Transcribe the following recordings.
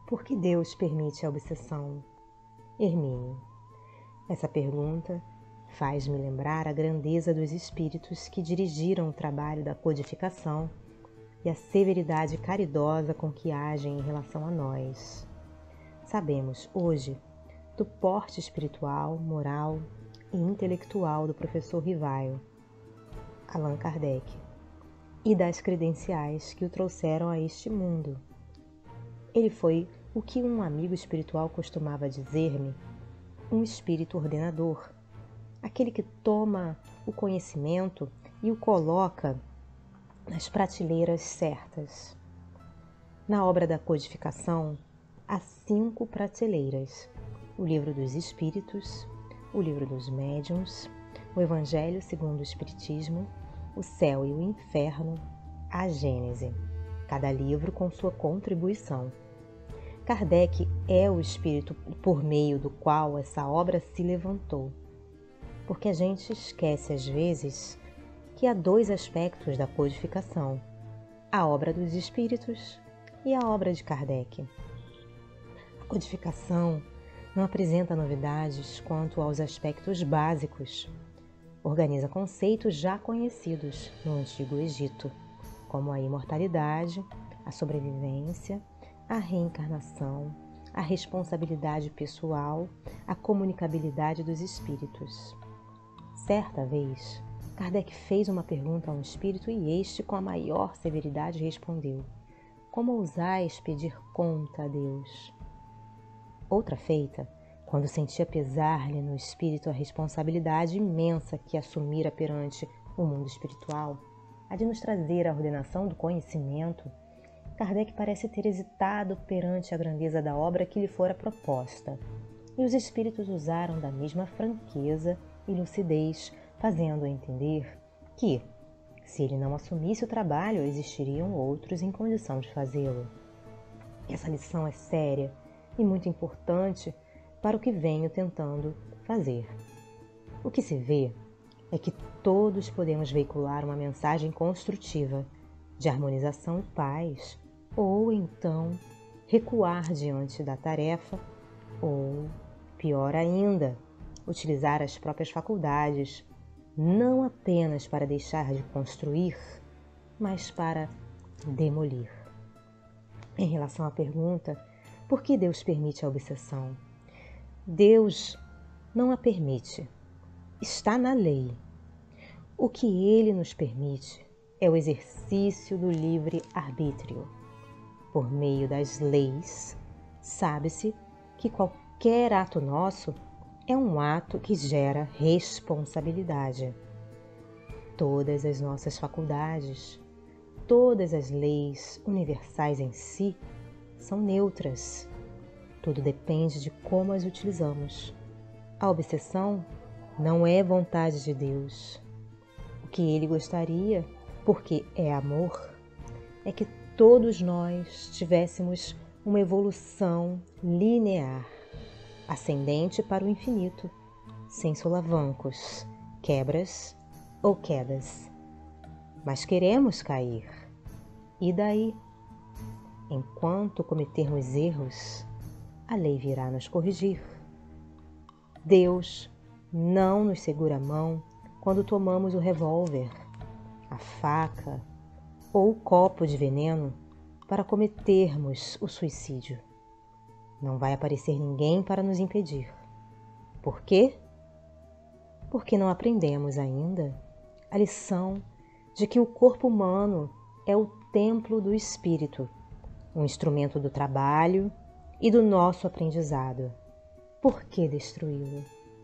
Por que Deus permite a obsessão? Hermínio. Essa pergunta faz-me lembrar a grandeza dos espíritos que dirigiram o trabalho da codificação e a severidade caridosa com que agem em relação a nós. Sabemos, hoje, do porte espiritual, moral e intelectual do professor Rivaio, Allan Kardec, e das credenciais que o trouxeram a este mundo. Ele foi o que um amigo espiritual costumava dizer-me, um espírito ordenador, aquele que toma o conhecimento e o coloca nas prateleiras certas. Na obra da codificação, há 5 prateleiras: o livro dos Espíritos, o livro dos Médiuns, o Evangelho segundo o Espiritismo, o Céu e o Inferno, a Gênese, cada livro com sua contribuição. Kardec é o espírito por meio do qual essa obra se levantou, porque a gente esquece às vezes que há 2 aspectos da codificação: a obra dos espíritos e a obra de Kardec. A codificação não apresenta novidades quanto aos aspectos básicos. Organiza conceitos já conhecidos no Antigo Egito, como a imortalidade, a sobrevivência, a reencarnação, a responsabilidade pessoal, a comunicabilidade dos espíritos. Certa vez, Kardec fez uma pergunta a um espírito e este, com a maior severidade, respondeu: como ousais pedir conta a Deus? Outra feita, quando sentia pesar-lhe no espírito a responsabilidade imensa que assumira perante o mundo espiritual, a de nos trazer a ordenação do conhecimento, Kardec parece ter hesitado perante a grandeza da obra que lhe fora proposta, e os espíritos usaram da mesma franqueza e lucidez, fazendo-o entender que, se ele não assumisse o trabalho, existiriam outros em condição de fazê-lo. Essa lição é séria e muito importante para o que venho tentando fazer. O que se vê é que todos podemos veicular uma mensagem construtiva de harmonização e paz, ou então recuar diante da tarefa, ou, pior ainda, utilizar as próprias faculdades, não apenas para deixar de construir, mas para demolir. Em relação à pergunta, por que Deus permite a obsessão? Deus não a permite. Está na lei. O que Ele nos permite é o exercício do livre-arbítrio. Por meio das leis, sabe-se que qualquer ato nosso é um ato que gera responsabilidade. Todas as nossas faculdades, todas as leis universais em si, são neutras. Tudo depende de como as utilizamos. A obsessão não é vontade de Deus. O que Ele gostaria, porque é amor, é que todos nós tivéssemos uma evolução linear, ascendente para o infinito, sem solavancos, quebras ou quedas. Mas queremos cair. E daí? Enquanto cometermos erros, a lei virá nos corrigir. Deus não nos segura a mão quando tomamos o revólver, a faca ou o copo de veneno para cometermos o suicídio. Não vai aparecer ninguém para nos impedir. Por quê? Porque não aprendemos ainda a lição de que o corpo humano é o templo do espírito, um instrumento do trabalho e do nosso aprendizado. Por que destruí-lo?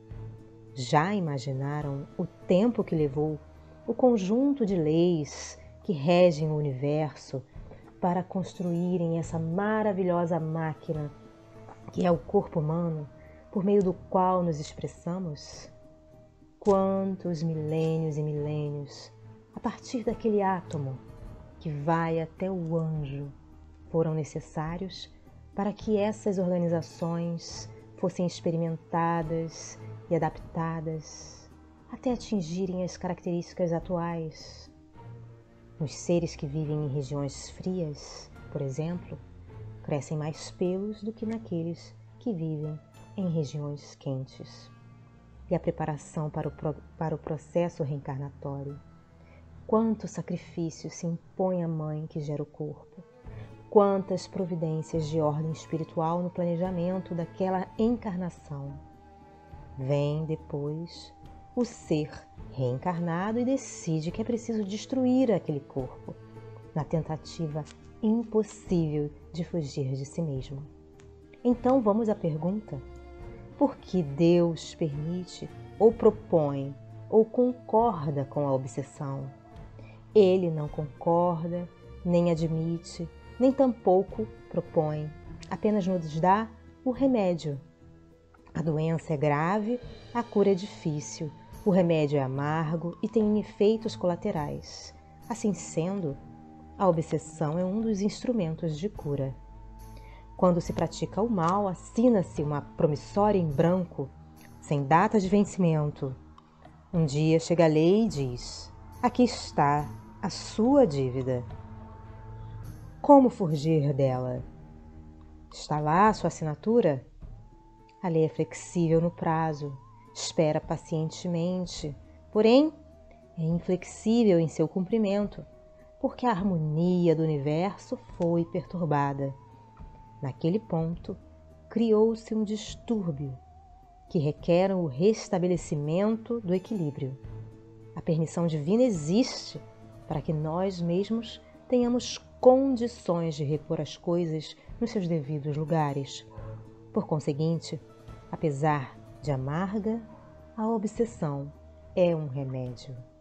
Já imaginaram o tempo que levou o conjunto de leis que regem o universo para construírem essa maravilhosa máquina que é o corpo humano, por meio do qual nos expressamos? Quantos milênios e milênios, a partir daquele átomo que vai até o anjo, foram necessários para que essas organizações fossem experimentadas e adaptadas até atingirem as características atuais. Nos seres que vivem em regiões frias, por exemplo, crescem mais pelos do que naqueles que vivem em regiões quentes. E a preparação para o processo reencarnatório. Quanto sacrifício se impõe à mãe que gera o corpo. Quantas providências de ordem espiritual no planejamento daquela encarnação. Vem depois o ser reencarnado e decide que é preciso destruir aquele corpo, na tentativa impossível de fugir de si mesmo. Então vamos à pergunta: por que Deus permite ou propõe ou concorda com a obsessão? Ele não concorda, nem admite, nem tampouco propõe, apenas nos dá o remédio. A doença é grave, a cura é difícil, o remédio é amargo e tem efeitos colaterais. Assim sendo, a obsessão é um dos instrumentos de cura. Quando se pratica o mal, assina-se uma promissória em branco, sem data de vencimento. Um dia chega a lei e diz: aqui está a sua dívida. Como fugir dela? Está lá a sua assinatura? A lei é flexível no prazo, espera pacientemente, porém é inflexível em seu cumprimento, porque a harmonia do universo foi perturbada. Naquele ponto, criou-se um distúrbio que requer o restabelecimento do equilíbrio. A permissão divina existe para que nós mesmos tenhamos condições de repor as coisas nos seus devidos lugares. Por conseguinte, apesar de amarga, a obsessão é um remédio.